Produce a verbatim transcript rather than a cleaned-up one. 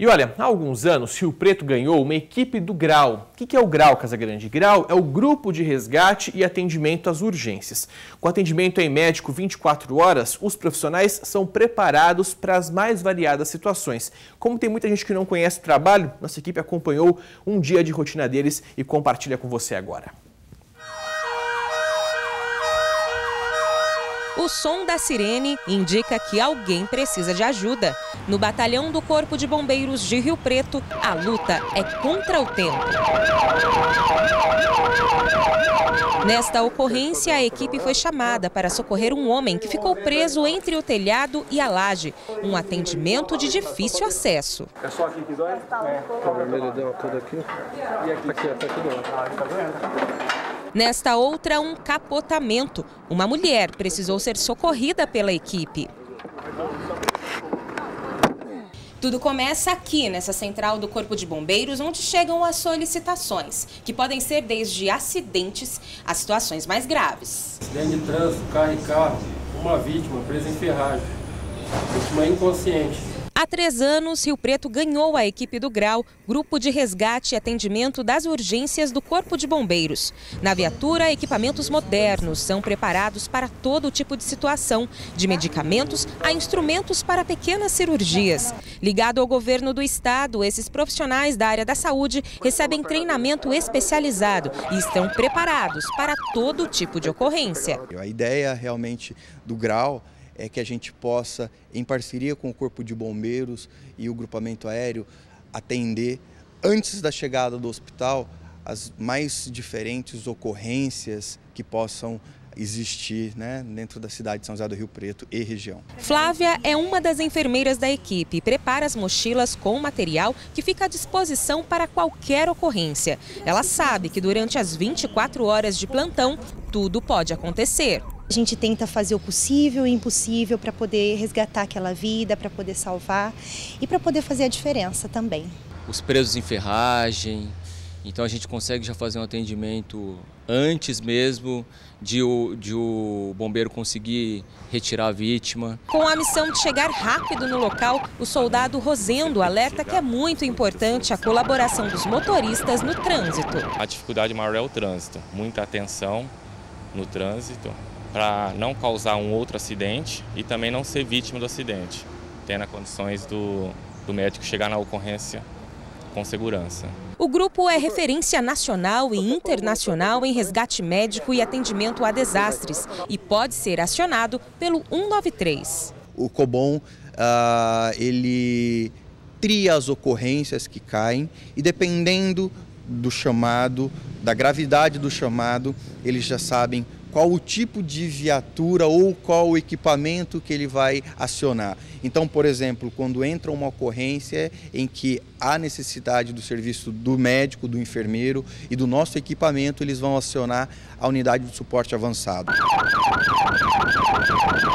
E olha, há alguns anos, Rio Preto ganhou uma equipe do GRAU. O que é o GRAU, Casagrande? GRAU é o Grupo de Resgate e Atendimento às Urgências. Com atendimento em médico vinte e quatro horas, os profissionais são preparados para as mais variadas situações. Como tem muita gente que não conhece o trabalho, nossa equipe acompanhou um dia de rotina deles e compartilha com você agora. O som da sirene indica que alguém precisa de ajuda. No batalhão do Corpo de Bombeiros de Rio Preto, a luta é contra o tempo. Nesta ocorrência, a equipe foi chamada para socorrer um homem que ficou preso entre o telhado e a laje. Um atendimento de difícil acesso. É só aqui que dói? É. O vermelho deu tudo aqui. E aqui? Aqui, tá aqui doendo. Ah, tá doendo. Nesta outra, um capotamento. Uma mulher precisou ser socorrida pela equipe. Tudo começa aqui, nessa central do Corpo de Bombeiros, onde chegam as solicitações, que podem ser desde acidentes a situações mais graves. Acidente de trânsito, carro e carro, uma vítima presa em ferragem, vítima inconsciente. Há três anos, Rio Preto ganhou a equipe do GRAU, Grupo de Resgate e Atendimento das Urgências do Corpo de Bombeiros. Na viatura, equipamentos modernos são preparados para todo tipo de situação, de medicamentos a instrumentos para pequenas cirurgias. Ligado ao governo do estado, esses profissionais da área da saúde recebem treinamento especializado e estão preparados para todo tipo de ocorrência. A ideia realmente do GRAU é que a gente possa, em parceria com o Corpo de Bombeiros e o grupamento aéreo, atender, antes da chegada do hospital, as mais diferentes ocorrências que possam existir, né, dentro da cidade de São José do Rio Preto e região. Flávia é uma das enfermeiras da equipe e prepara as mochilas com material que fica à disposição para qualquer ocorrência. Ela sabe que durante as vinte e quatro horas de plantão, tudo pode acontecer. A gente tenta fazer o possível e o impossível para poder resgatar aquela vida, para poder salvar e para poder fazer a diferença também. Os presos em ferragem, então a gente consegue já fazer um atendimento antes mesmo de o, de o bombeiro conseguir retirar a vítima. Com a missão de chegar rápido no local, o soldado Rosendo alerta que é muito importante a colaboração dos motoristas no trânsito. A dificuldade maior é o trânsito, muita atenção no trânsito, para não causar um outro acidente e também não ser vítima do acidente, tendo condições do, do médico chegar na ocorrência com segurança. O grupo é referência nacional e internacional em resgate médico e atendimento a desastres e pode ser acionado pelo um nove três. O Cobom, uh, ele tria as ocorrências que caem e dependendo do chamado, da gravidade do chamado, eles já sabem qual o tipo de viatura ou qual o equipamento que ele vai acionar. Então, por exemplo, quando entra uma ocorrência em que há necessidade do serviço do médico, do enfermeiro e do nosso equipamento, eles vão acionar a unidade de suporte avançado.